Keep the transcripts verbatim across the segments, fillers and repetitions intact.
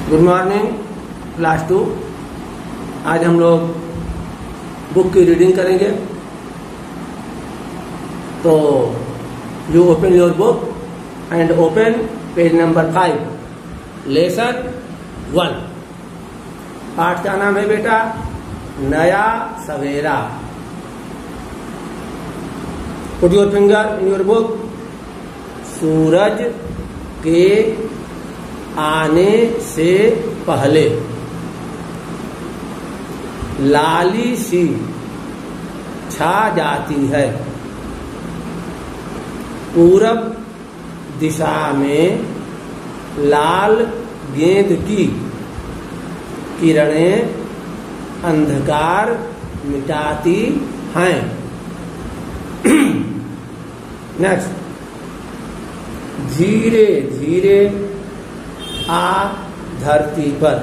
Good morning class to. आज हम लोग बुक की रीडिंग करेंगे। तो you open your book and open page number five, lesson one. पाठ का नाम है बेटा नया सवेरा। Put your finger in your book. सूरज के आने से पहले लाली सी छा जाती है। पूरब दिशा में लाल गेंद की किरणें अंधकार मिटाती हैं। नेक्स्ट, धीरे धीरे आ धरती पर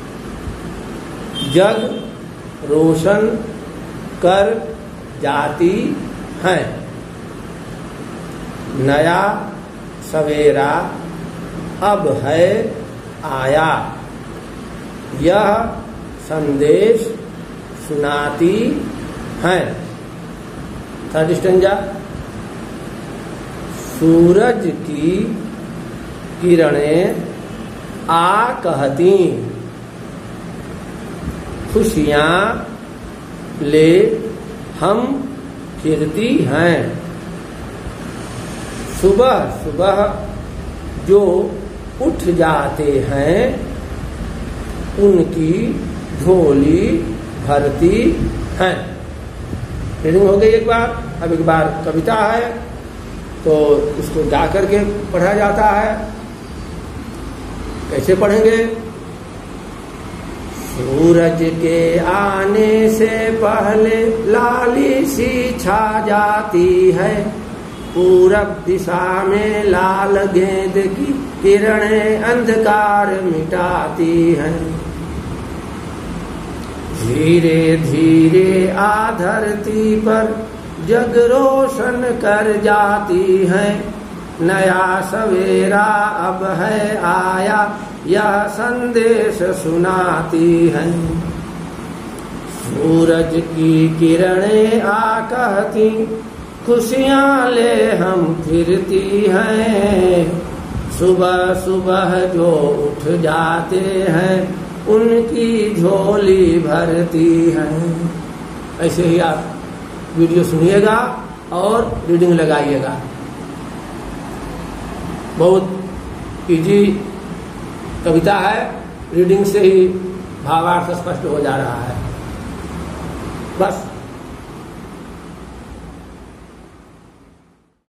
जग रोशन कर जाती है। नया सवेरा अब है आया, यह संदेश सुनाती है। थर्ड स्टेंजा, सूरज की किरणें आ कहती, खुशियां ले हम फिरती हैं। सुबह सुबह जो उठ जाते हैं उनकी झोली भरती हैं। रीडिंग हो गई एक बार। अब एक बार कविता है तो इसको गा करके पढ़ा जाता है। कैसे पढ़ेंगे? सूरज के आने से पहले लाली सी छा जाती है। पूरब दिशा में लाल गेंद की किरणें अंधकार मिटाती हैं। धीरे धीरे आ धरती पर जग रोशन कर जाती है। नया सवेरा अब है आया, यह संदेश सुनाती है। सूरज की किरणें आ कहती, खुशियां ले हम फिरती हैं। सुबह सुबह जो उठ जाते हैं उनकी झोली भरती है। ऐसे ही आप वीडियो सुनिएगा और रीडिंग लगाइएगा। बहुत इजी कविता है, रीडिंग से ही भावार्थ स्पष्ट हो जा रहा है। बस